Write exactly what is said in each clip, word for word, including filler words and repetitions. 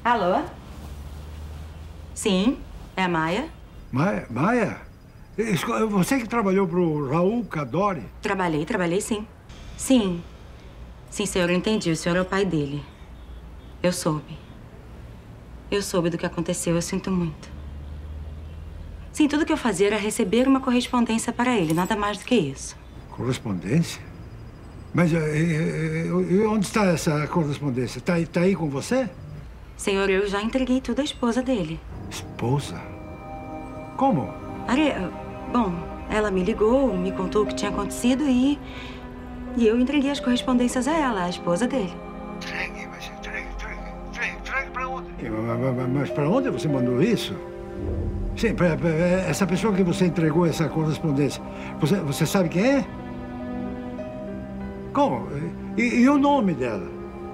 Alô? Sim, é a Maia. Maia? Maia? Você que trabalhou pro Raul Cadore? Trabalhei, trabalhei sim. Sim. Sim, senhor, eu entendi. O senhor é o pai dele. Eu soube. Eu soube do que aconteceu, eu sinto muito. Sim, tudo que eu fazia era receber uma correspondência para ele, nada mais do que isso. Correspondência? Mas e, e, e onde está essa correspondência? Está tá aí com você? Senhor, eu já entreguei tudo à esposa dele. Esposa? Como? Are... Bom, ela me ligou, me contou o que tinha acontecido e... E eu entreguei as correspondências a ela, a esposa dele. Entregue, mas entregue, entregue, entregue, entregue pra onde? Mas, mas pra onde você mandou isso? Sim, pra, pra, essa pessoa que você entregou essa correspondência, você, você sabe quem é? Como? E, e o nome dela?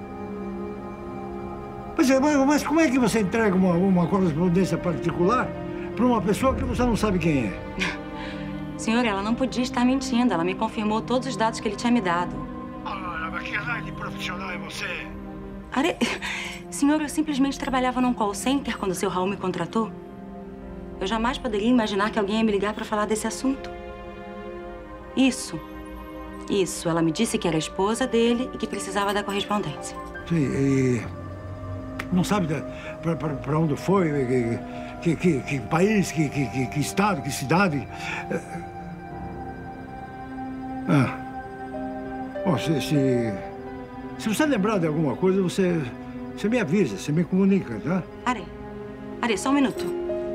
Mas, mas como é que você entrega uma, uma correspondência particular para uma pessoa que você não sabe quem é? Senhor, ela não podia estar mentindo. Ela me confirmou todos os dados que ele tinha me dado. Ah, mas que raio de profissional é você? Are... Senhor, eu simplesmente trabalhava num call center quando o seu Raul me contratou. Eu jamais poderia imaginar que alguém ia me ligar para falar desse assunto. Isso. Isso. Ela me disse que era a esposa dele e que precisava da correspondência. Sim, e... Não sabe para onde foi, que, que, que país, que, que, que estado, que cidade. Ah. Bom, se, se, se você lembrar de alguma coisa, você, você me avisa, você me comunica, tá? Are, Are, só um minuto.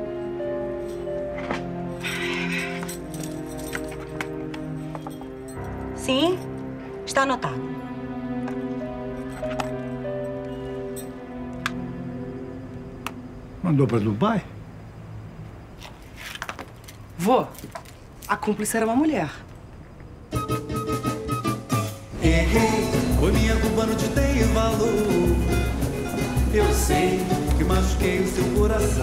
Sim, está anotado. Mandou para Dubai? Vô, a cúmplice era uma mulher. Errei, foi minha culpa, não te dei valor. Eu sei que machuquei o seu coração,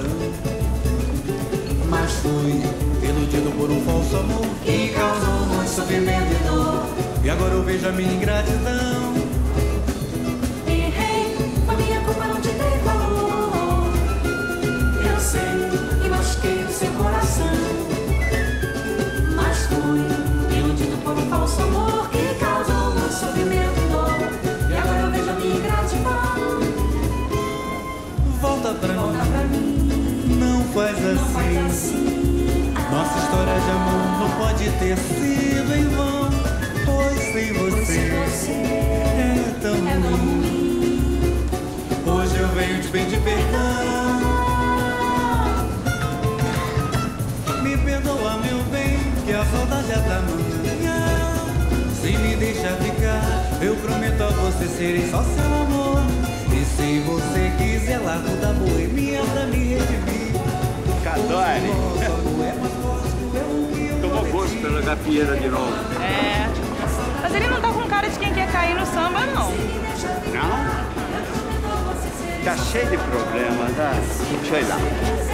mas fui iludido por um falso amor que causou muito sofrimento e dor. E agora eu vejo a minha ingratidão. Errei, foi minha culpa, não te dei valor. Eu sei que machuquei o seu coração, mas fui iludido por um falso amor que causou muito sofrimento e dor. E agora eu vejo a minha ingratidão. Volta pra, Volta mim. pra mim, não faz assim. não faz assim. Nossa história de amor não pode ter sido em vão, pois sem você, Você é tão é tão ruim. Hoje eu venho te pedir perdão. Me perdoa, meu bem, que a saudade é da manhã. Se me deixar ficar, eu prometo a você serei só seu amor. E se você quiser, largo da boemia pra me redimir. Cadore! Tomou gosto pela gafieira de novo. É. Mas ele não tá com cara de quem quer cair no samba, não. Não? Tá cheio de problemas, tá? Deixa eu ir lá.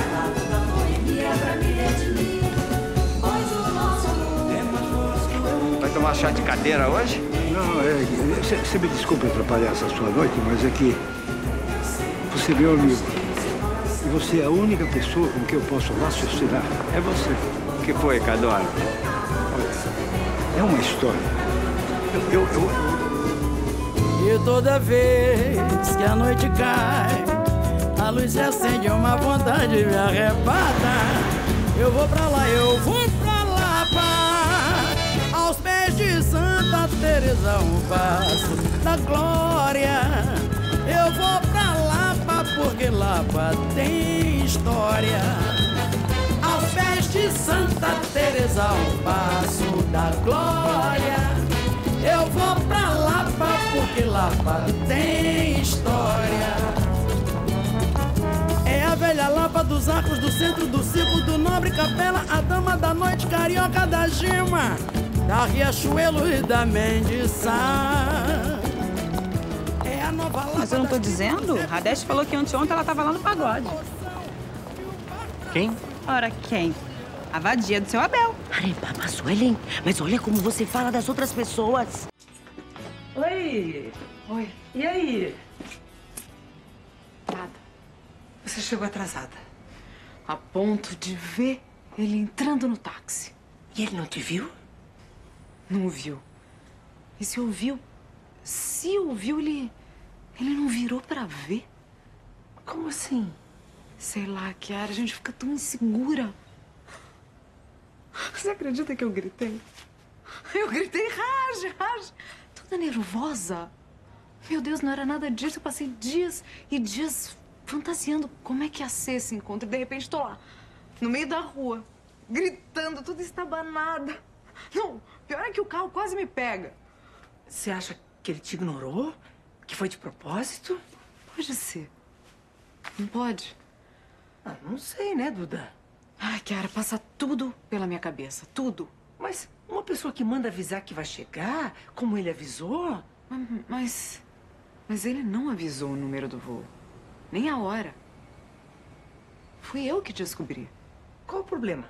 Vai tomar chá de cadeira hoje? Não, é... Você me desculpe atrapalhar essa sua noite, mas é que... Você é meu amigo. E você é a única pessoa com quem eu posso raciocinar. É você. O que foi, Cadore? É uma história. Eu... eu, eu... E toda vez que a noite cai, a luz se acende, uma vontade me arrebata. Eu vou pra lá, eu vou pra Lapa, aos pés de Santa Teresa, um passo da glória. Eu vou pra Lapa, porque Lapa tem história. Aos pés de Santa Teresa, um passo da glória. Eu vou pra Lapa, porque Lapa tem história. É a velha Lapa dos arcos, do centro do círculo, do nobre capela, a dama da noite, carioca da Gima, da Riachuelo e da Mendiçá. É a nova Lapa. Mas eu não tô dizendo? A Deste falou que anteontem ela tava lá no pagode. Quem? Ora, quem? A vadia do seu Abel. Areba, Suelen, mas olha como você fala das outras pessoas. Oi. Oi. E aí? Nada. chegou atrasada. A ponto de ver ele entrando no táxi. E ele não te viu? Não viu. E se ouviu? Se ouviu, ele... Ele não virou pra ver. Como assim? Sei lá, Chiara, a gente fica tão insegura. Você acredita que eu gritei? Eu gritei, Raj, Raj. Toda nervosa. Meu Deus, não era nada disso. Eu passei dias e dias fantasiando como é que ia ser esse encontro. E de repente tô lá, no meio da rua, gritando, toda estabanada. Não, pior é que o carro quase me pega. Você acha que ele te ignorou? Que foi de propósito? Pode ser. Não pode? Ah, não sei, né, Duda? Ai, Chiara, passa tudo pela minha cabeça, tudo. Mas uma pessoa que manda avisar que vai chegar, como ele avisou... Mas... Mas ele não avisou o número do voo. Nem a hora. Fui eu que descobri. Qual o problema?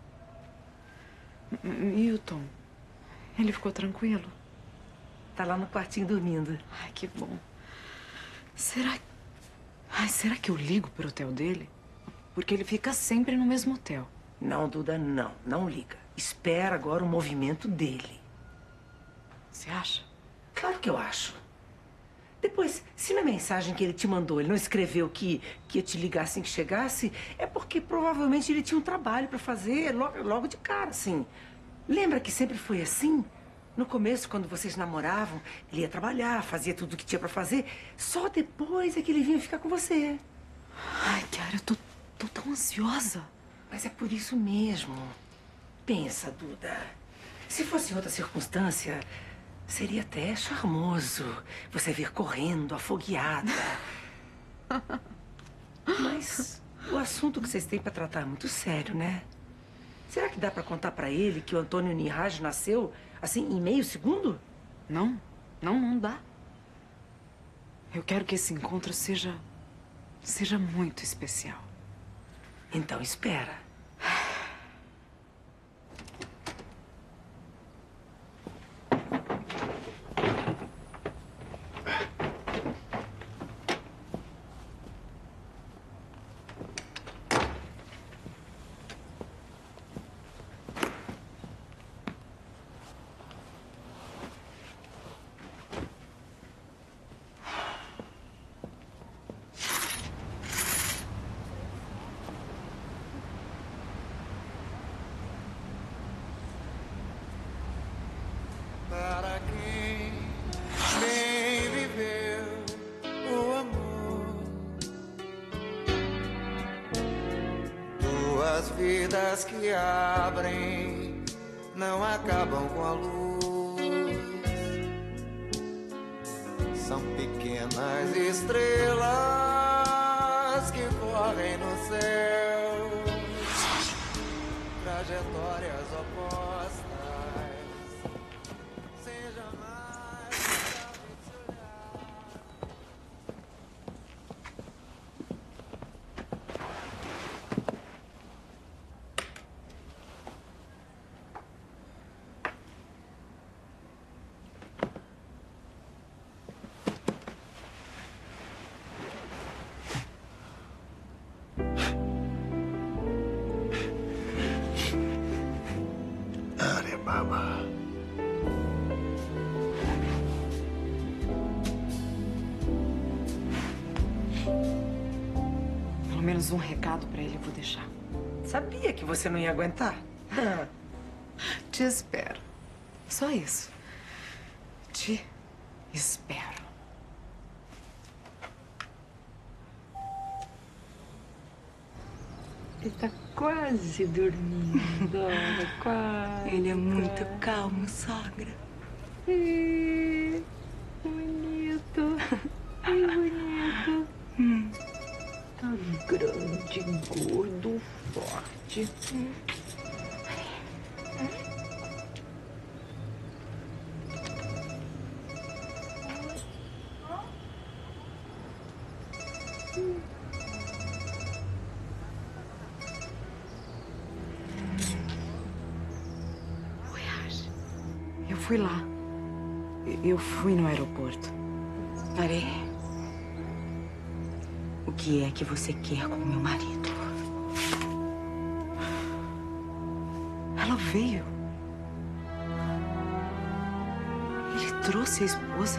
Milton. Ele ficou tranquilo. Tá lá no quartinho dormindo. Ai, que bom. Será... Ai, será que eu ligo pro hotel dele? Porque ele fica sempre no mesmo hotel. Não, Duda, não. Não liga. Espera agora o movimento dele. Você acha? Claro que eu acho. Depois, se na mensagem que ele te mandou ele não escreveu que, que ia te ligar assim que chegasse, é porque provavelmente ele tinha um trabalho pra fazer logo, logo de cara, assim. Lembra que sempre foi assim? No começo, quando vocês namoravam, ele ia trabalhar, fazia tudo o que tinha pra fazer. Só depois é que ele vinha ficar com você. Ai, Chiara, eu tô, tô tão ansiosa. Mas é por isso mesmo. Pensa, Duda. Se fosse em outra circunstância, seria até charmoso você vir correndo, afogueada. Mas o assunto que vocês têm pra tratar é muito sério, né? Será que dá pra contar pra ele que o Antônio Niraj nasceu, assim, em meio segundo? Não, não, não dá. Eu quero que esse encontro seja... seja muito especial. Então espera. Para quem bem viveu o amor, duas vidas que abrem não acabam com a luz. São pequenas estrelas que correm no céu, trajetórias opostas. Baba. Pelo menos um recado pra ele eu vou deixar. Sabia que você não ia aguentar. Te espero. Só isso. Te espero. Ele tá quase dormindo, olha, quase. Ele é muito calmo, sogra. Ih, bonito. Que bonito. Hum. Tá grande, gordo, forte. Hum. Hum. Eu fui lá. Eu fui no aeroporto. Maria. O que é que você quer com o meu marido? Ela veio. Ele trouxe a esposa.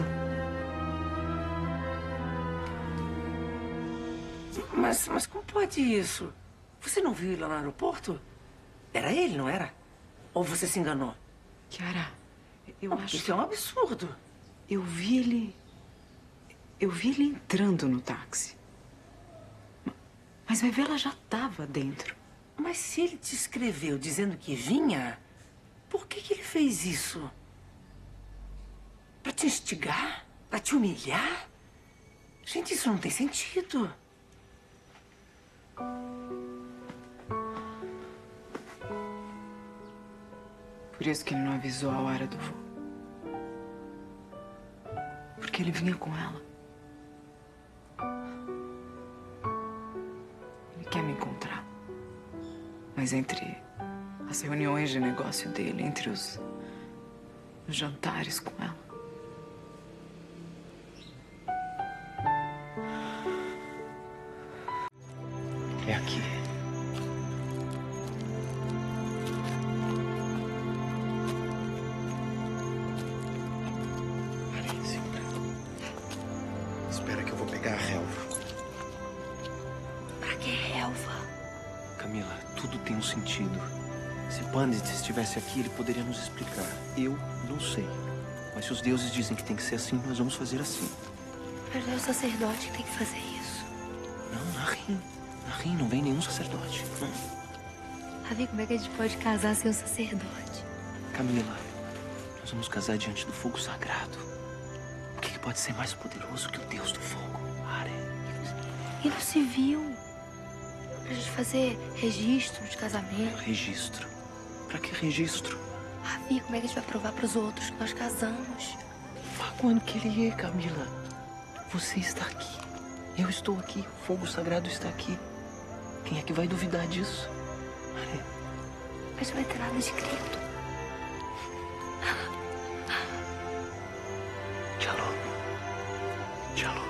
Mas, mas como pode isso? Você não viu ele lá no aeroporto? Era ele, não era? Ou você se enganou? Chiara, eu não, acho... Isso é um absurdo. Eu vi ele... Eu vi ele entrando no táxi. Mas vai ver, ela já estava dentro. Mas se ele te escreveu dizendo que vinha, por que que ele fez isso? Pra te instigar? Pra te humilhar? Gente, isso não tem sentido. Por isso que ele não avisou a hora do voo. Porque ele vinha com ela. Ele quer me encontrar. Mas entre as reuniões de negócio dele, entre os, os jantares com ela. É aqui. Peraí, segura. Espera que eu vou pegar a relva. Pra que relva? Camila, tudo tem um sentido. Se Pandit estivesse aqui, ele poderia nos explicar. Eu não sei. Mas se os deuses dizem que tem que ser assim, nós vamos fazer assim. Mas é o sacerdote que tem que fazer isso. Não, Narim. Narim, não vem nenhum sacerdote. Não. Ravi, como é que a gente pode casar sem o sacerdote? Camila, nós vamos casar diante do fogo sagrado. O que, que pode ser mais poderoso que o Deus do fogo? Are. E no civil? Pra gente fazer registro de casamento. Registro? Pra que registro? Ravi, como é que a gente vai provar pros outros que nós casamos? Quando que ele é, Camila? Você está aqui. Eu estou aqui. O fogo sagrado está aqui. Quem é que vai duvidar disso? Are. Mas não vai ter nada escrito. Tchau. Tchau.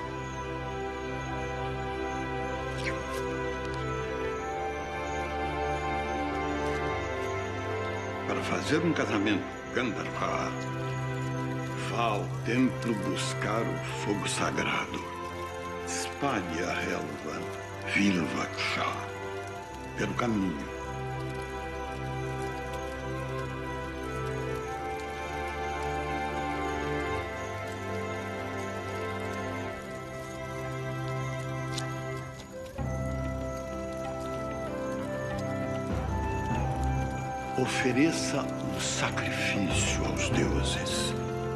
Para fazer um casamento Gandharva, vá ao templo buscar o fogo sagrado. Espalhe a relva Vilvaksha pelo caminho. Ofereça um sacrifício aos deuses.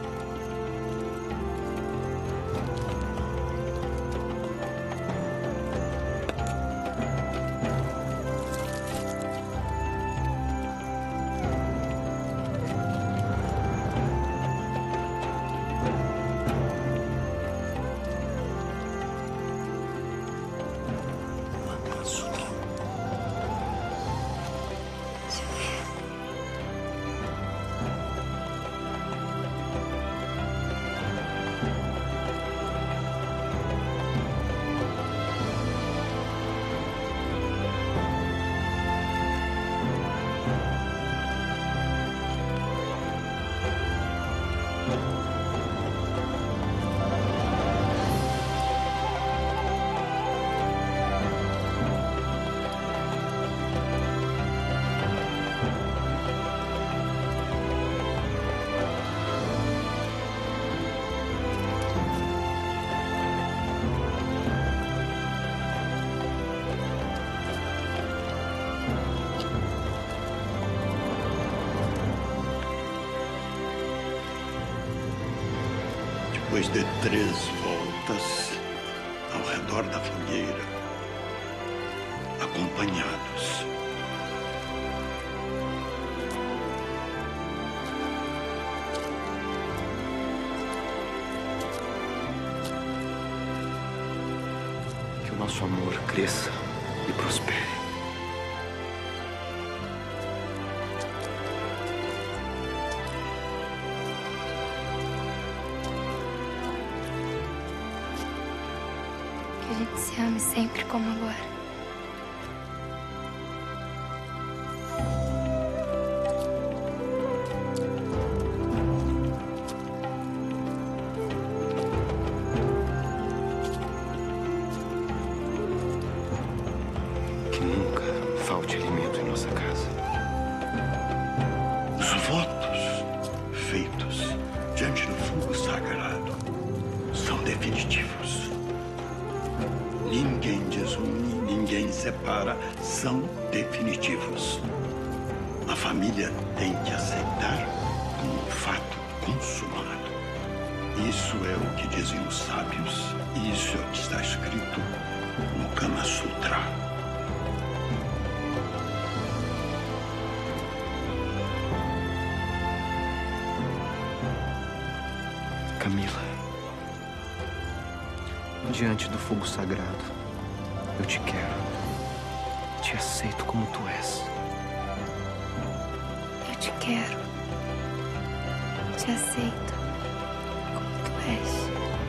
Depois de três voltas ao redor da fogueira, acompanhados. Que o nosso amor cresça e prospere. a gente se ame sempre como agora. Que nunca falte alimento em nossa casa. Os votos feitos diante do fogo sagrado são definitivos. Ninguém desune, ninguém separa, são definitivos. A família tem que aceitar como um fato consumado. Isso é o que dizem os sábios. Isso é o que está escrito no Kama Sutra. Camila, diante do fogo sagrado, eu te quero. Te aceito como tu és. Eu te quero. Te aceito como tu és.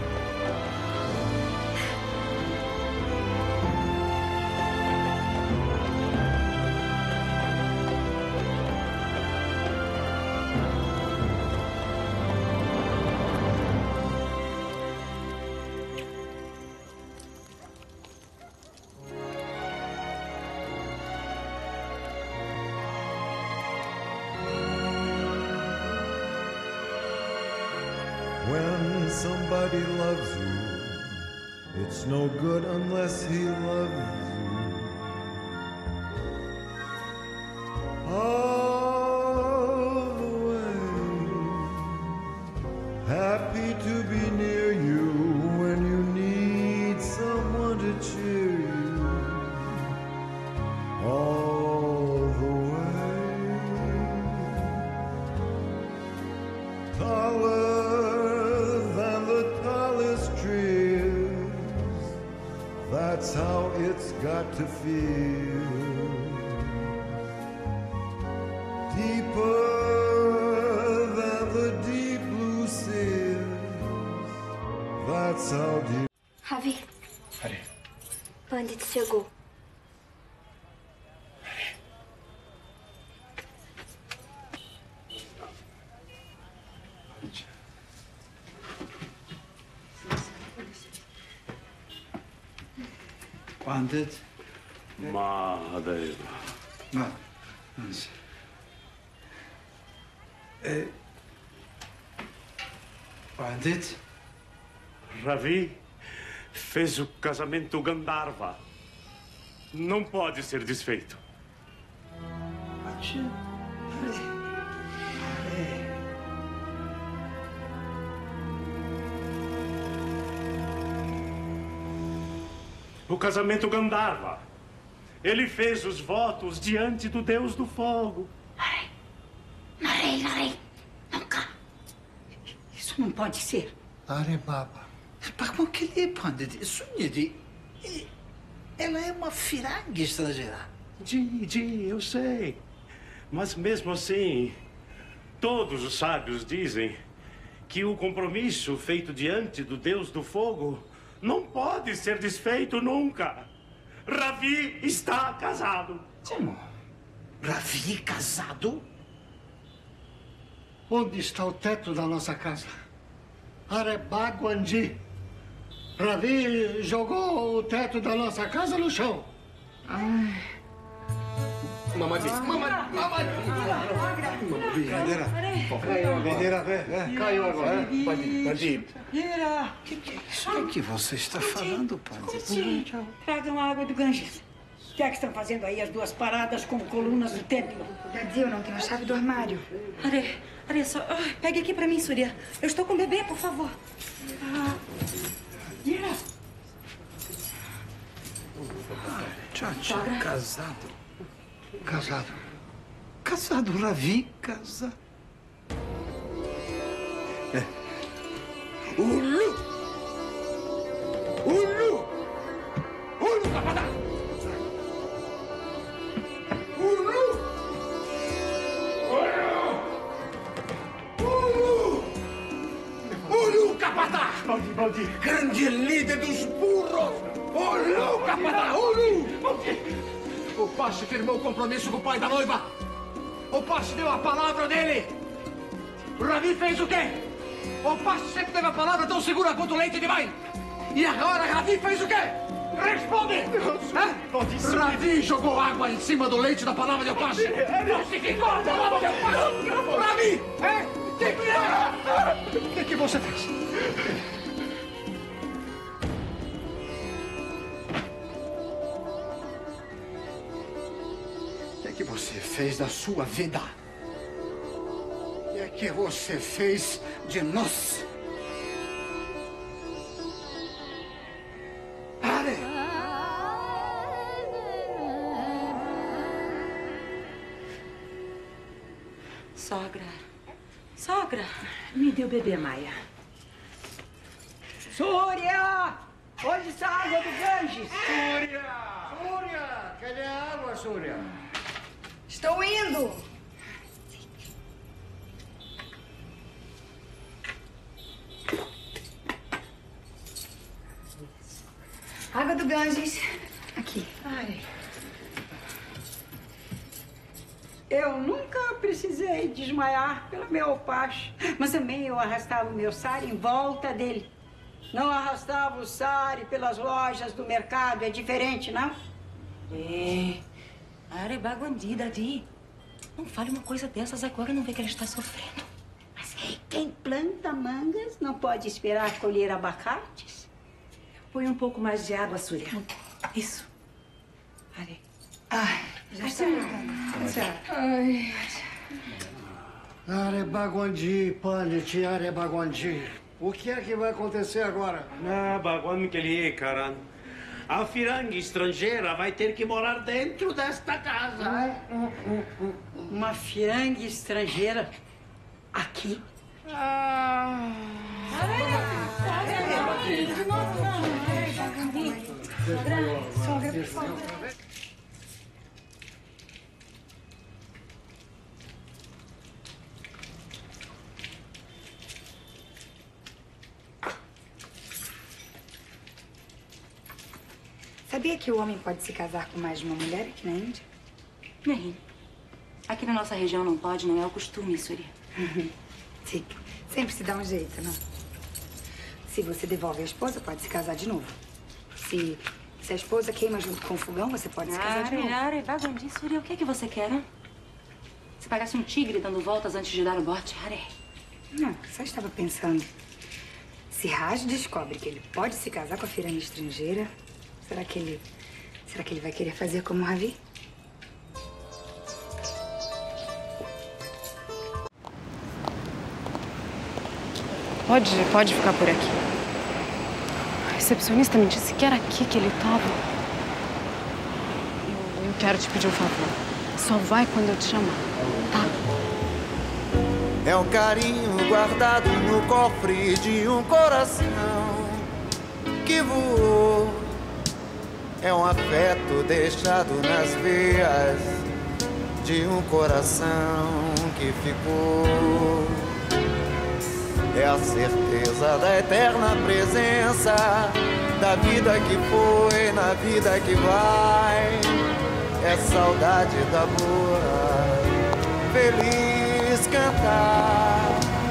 When somebody loves you, it's no good unless he loves you. All the way, happy to be near you when you need someone to cheer you. All the way, taller that's how it's got to feel. Deeper than the deep blue seas. That's how deep. Ravi. Peraí. Pandit chegou. Pandit. Mahadeva. Ma, anzi. Eh, Pandit? Ravi fez o casamento Gandharva. Não pode ser desfeito. O casamento Gandharva. Ele fez os votos diante do Deus do Fogo. Narei, Narei, nunca. Isso não pode ser. Are Baba. Como que ele, Pandit? Sunidi, ela é uma firangue estrangeira. Di, Di, eu sei. Mas mesmo assim, todos os sábios dizem que o compromisso feito diante do Deus do Fogo não pode ser desfeito nunca. Ravi está casado. Como? Ravi casado? Onde está o teto da nossa casa? Arebaguandi. Ravi jogou o teto da nossa casa no chão. Ai. Mamãe, mamãe, mamãe. Bandeira, bandeira, caiu agora. Pandit. O que, que é isso? O que você está falando, Pandit? Tragam a água do Ganges. O que é que estão fazendo aí as duas paradas como colunas do templo? Daddy, eu não tenho a chave do armário. Are, Are, só... Oh, pegue aqui pra mim, Surya. Eu estou com o bebê, por favor. Ah. Ira. Tchau, tchau. Casado. Casado. Casado, Ravi, casado. É. Ulu! Ulu! Ulu, capataz! Ulu! Ulu! Ulu, capataz! Baldi, Baldi. Grande líder dos burros! Rapadahulu! O Pache firmou o compromisso com o pai da noiva. O Pache deu a palavra dele. O Ravi fez o quê? O Pache sempre teve a palavra tão segura quanto o leite de mãe. E agora Ravi fez o quê? Responde! Hã? Ravi jogou água em cima do leite da palavra de Opache. Falsificou a palavra de Opache. Ravi! É? O que que é? O que que você fez? O que que você fez da sua vida? O que que você fez de nós? Sogra. Sogra. Me dê o bebê, Maia. Súria! Onde está a água do Ganges? Súria! Súria! Cadê a água, Súria? Estou indo! Água do Ganges. Aqui. Ai. Eu nunca precisei desmaiar pelo meu Opache, mas também eu arrastava o meu sari em volta dele. Não arrastava o sari pelas lojas do mercado, é diferente, não? É. Are Baguandi, Dadi. Não fale uma coisa dessas agora, não vê que ela está sofrendo. Mas quem planta mangas não pode esperar colher abacates? Põe um pouco mais de água, Súria. Isso. Are. Ai, já está. Ai. Are Baguandi, Panit, Are Baguandi. O que é que vai acontecer agora? Ah, Baguandi que ele é, cara. A firanga estrangeira vai ter que morar dentro desta casa. Ai. Uma firanga estrangeira aqui? Ah. Sogra, por favor. Sabia que o homem pode se casar com mais de uma mulher aqui na Índia? Nem. Aqui na nossa região não pode, não é o costume, Súria. Sim, sempre se dá um jeito, não? Se você devolve a esposa, pode se casar de novo. Se, se a esposa queima junto com o fogão, você pode se casar de novo. Are, Baguandi, Súria, o que é que você quer, hein? Se parece um tigre dando voltas antes de dar o bote, Are. Não, só estava pensando. Se Raj descobre que ele pode se casar com a firanga estrangeira, será que ele... será que ele vai querer fazer como o Ravi? Pode, pode ficar por aqui. A recepcionista me disse que era aqui que ele estava. Eu, eu quero te pedir um favor. Só vai quando eu te chamar, tá? É um carinho guardado no cofre de um coração que voou. É um afeto deixado nas veias de um coração que ficou. É a certeza da eterna presença da vida que foi na vida que vai. É saudade da boa, feliz cantar.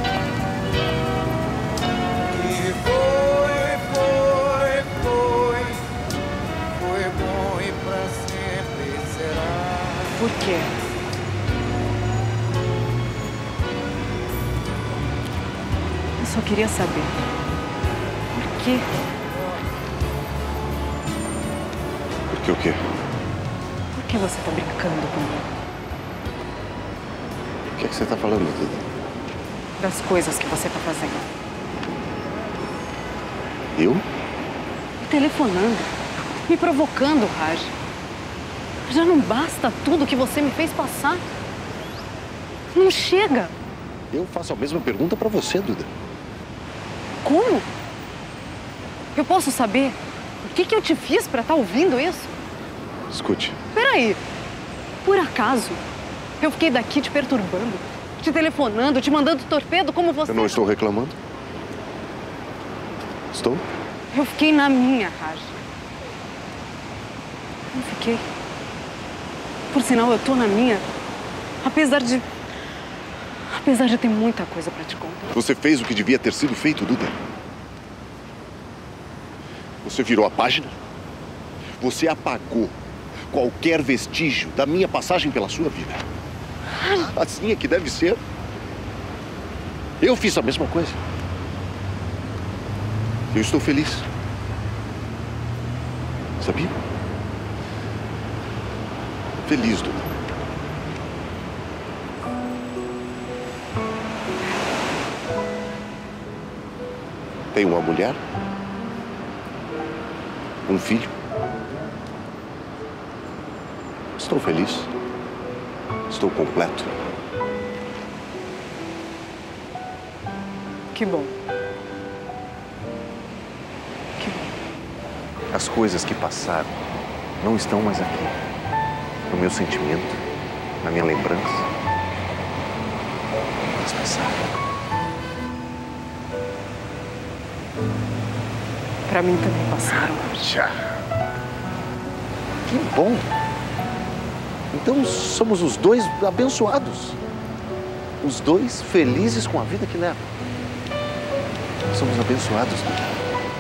E foi, foi, foi, foi bom e pra sempre será. Por quê? Eu só queria saber. Por quê? Por que o quê? Por que você tá brincando comigo? O que é que você tá falando, Duda? Das coisas que você tá fazendo. Eu? Me telefonando, me provocando, Raj. Já não basta tudo que você me fez passar? Não chega. Eu faço a mesma pergunta pra você, Duda. Como? Eu posso saber o que que eu te fiz pra estar ouvindo isso? Escute. Peraí. Por acaso, eu fiquei daqui te perturbando, te telefonando, te mandando torpedo como você... Eu não estou reclamando. Estou? Eu fiquei na minha, Raj. Não fiquei. Por sinal, eu tô na minha. Apesar de... Apesar de ter muita coisa pra te contar. Você fez o que devia ter sido feito, Duda. Você virou a página. Você apagou qualquer vestígio da minha passagem pela sua vida. Assim é que deve ser. Eu fiz a mesma coisa. Eu estou feliz. Sabia? Feliz, Duda. Tenho uma mulher, um filho. Estou feliz. Estou completo. Que bom. As coisas que passaram não estão mais aqui. No meu sentimento, na minha lembrança. Elas passaram. Pra mim também passaram. Já. Que bom. Então somos os dois abençoados. Os dois felizes com a vida que levam. Somos abençoados, Duda.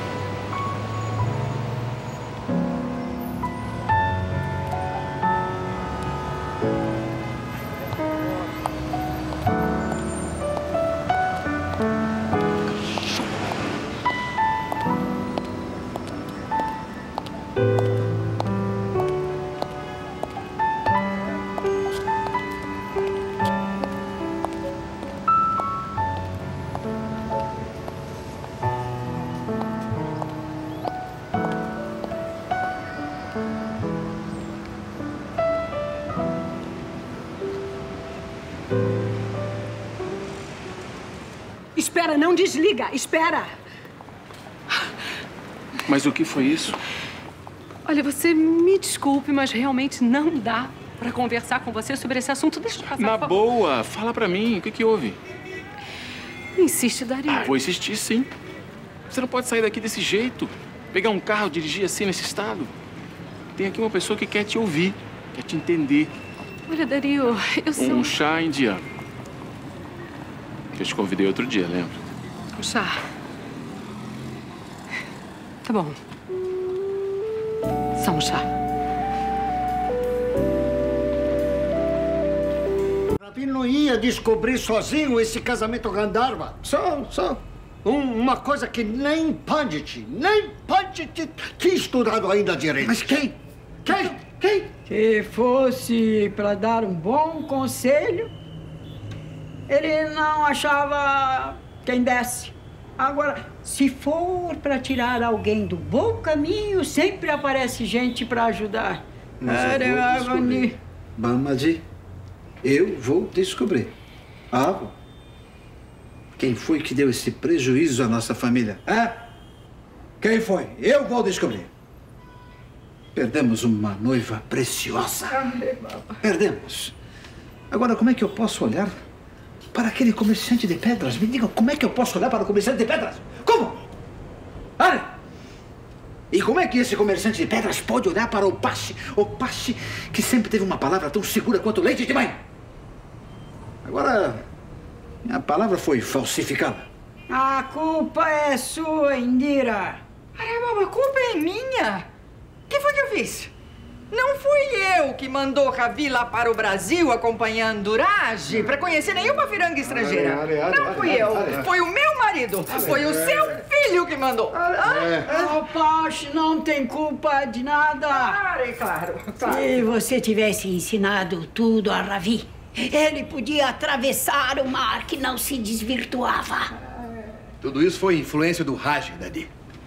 Espera, não desliga. Espera. Mas o que foi isso? Olha, você me desculpe, mas realmente não dá pra conversar com você sobre esse assunto. Deixa eu passar, Na por favor. boa, fala pra mim, o que que houve? Insiste, Dario. Ah, vou insistir, sim. Você não pode sair daqui desse jeito. Pegar um carro, dirigir assim, nesse estado. Tem aqui uma pessoa que quer te ouvir, quer te entender. Olha, Dario, eu sou... Um chá indiano. Que eu te convidei outro dia, lembra? Um chá. Tá bom. Só um chá. Ravi não ia descobrir sozinho esse casamento Gandharva. Só, só. Um, uma coisa que nem Pandit, nem Pandit tinha estudado ainda direito. Mas quem? Quem? Quem? Se fosse para dar um bom conselho, ele não achava quem desse. Agora, se for para tirar alguém do bom caminho, sempre aparece gente para ajudar. Mas eu vou descobrir. Bamaji, eu vou descobrir. Ah, quem foi que deu esse prejuízo à nossa família? É? Quem foi? Eu vou descobrir. Perdemos uma noiva preciosa. Perdemos. Agora, como é que eu posso olhar para aquele comerciante de pedras? Me diga, como é que eu posso olhar para o comerciante de pedras? Como? Olha! E como é que esse comerciante de pedras pode olhar para o Pache? O Pache que sempre teve uma palavra tão segura quanto o leite de mãe. Agora, a palavra foi falsificada. A culpa é sua, Indira. Caramba, a culpa é minha. O que foi que eu fiz? Não fui eu que mandou Ravi lá para o Brasil acompanhando Raj para conhecer nenhuma firanga estrangeira. Are, are, are, Não fui are, eu. are, are. Foi o meu marido. Foi o seu filho que mandou. Ah, o Pache não tem culpa de nada. Claro, claro, claro. Se você tivesse ensinado tudo a Ravi, ele podia atravessar o mar que não se desvirtuava. Tudo isso foi influência do Raj, Dadi.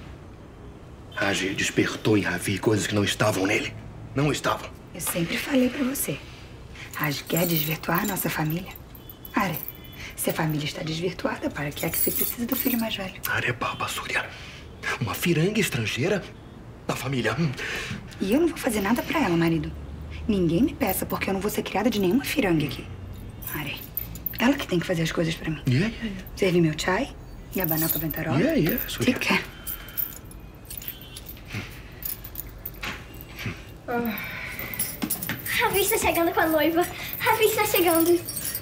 Raj despertou em Ravi coisas que não estavam nele. Não estavam. Eu sempre falei pra você. Raj quer desvirtuar a nossa família. Are, se a família está desvirtuada, para que é que você precisa do filho mais velho? Are Baba Surya. Uma firanga estrangeira da família. Hum. E eu não vou fazer nada pra ela, marido. Ninguém me peça, porque eu não vou ser criada de nenhuma firanga aqui. Are, ela que tem que fazer as coisas pra mim. Yeah, yeah, yeah. Servir meu chai e abanar com a ventarola. Yeah, yeah, Surya. Take care. Ravi está chegando com a noiva. Ravi está chegando.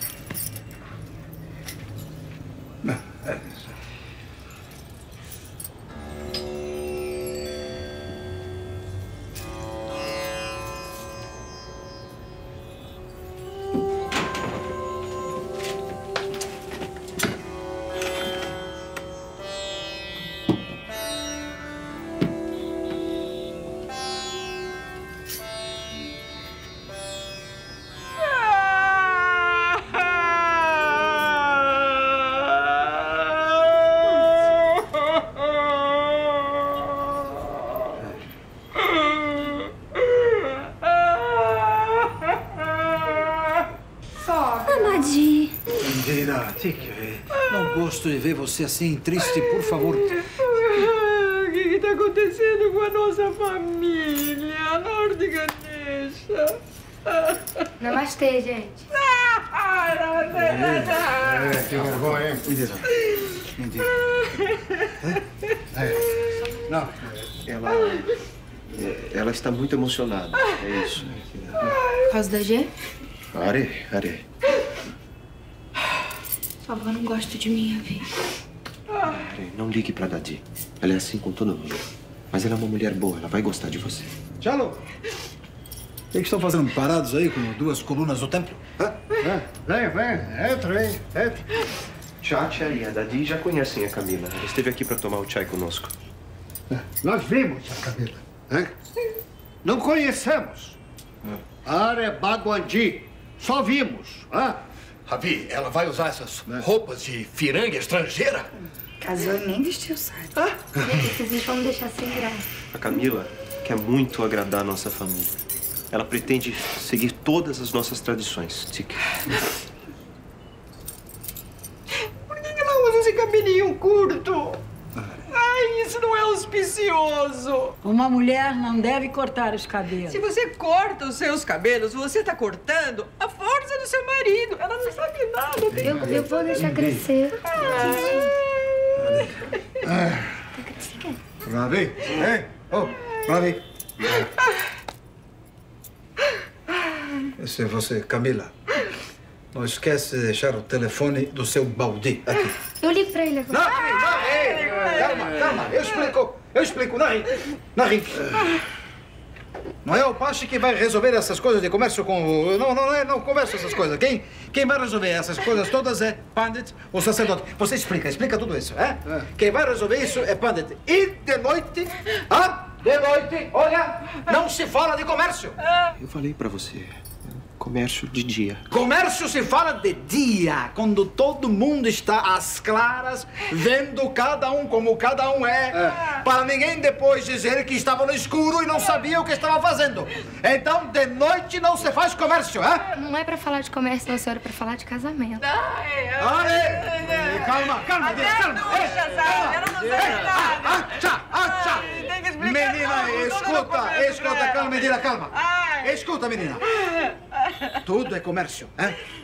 Não gosto de ver você assim, triste, por favor. O que está acontecendo com a nossa família? Lord Ganesha. Namastê, gente. Que vergonha, hein? Mentira. Mentira. Não, ela... Ela está muito emocionada, é isso. Por causa da G? Are, are. Sua avó não gosta de mim, Ravi. Are, não ligue pra Dadi. Ela é assim com todo mundo. Mas ela é uma mulher boa, ela vai gostar de você. Tchalo! O que estão fazendo parados aí com duas colunas do templo? Hã? Vem, vem, entra aí, entra. Tchatcha e a Dadi já conhecem a Camila. Ela esteve aqui para tomar o chai conosco. Nós vimos a Camila. Hein? Não conhecemos. Are Baguandi. Só vimos. Hein? Ravi, ela vai usar essas roupas de firanga estrangeira? Casou e nem vestiu saia. Ah? Vocês vão me deixar sem graça. A Camila quer muito agradar a nossa família. Ela pretende seguir todas as nossas tradições. Tic. Por que ela usa esse cabelinho curto? Ai, isso não é auspicioso. Uma mulher não deve cortar os cabelos. Se você corta os seus cabelos, você está cortando a força do seu marido. Ela não sabe nada. Eu, eu vou deixar crescer. Ravi, hein? Oh, Ravi. Esse é você, Camila. Não esquece de deixar o telefone do seu Baldi aqui. Eu ligo pra ele agora. Não, não, ei, calma, calma. Eu explico, eu explico. Não, não, não é o Pache que vai resolver essas coisas de comércio com o... Não, não, não, não conversa essas coisas. Quem, quem vai resolver essas coisas todas é Pandit, o sacerdote. Você explica, explica tudo isso, é? é. Quem vai resolver isso é Pandit. E de noite, ah, de noite, olha, não se fala de comércio. Eu falei pra você. Comércio de dia. Comércio se fala de dia, quando todo mundo está às claras, vendo cada um como cada um é, é, para ninguém depois dizer que estava no escuro e não sabia o que estava fazendo. Então, de noite não se faz comércio, é? Não é pra falar de comércio, não, senhora, é pra falar de casamento. Ai, ai, calma, calma, calma. Eu não sei nada. Acha, acha. Menina, escuta, escuta, calma, menina, calma. Escuta, menina. Tudo é comércio, hein?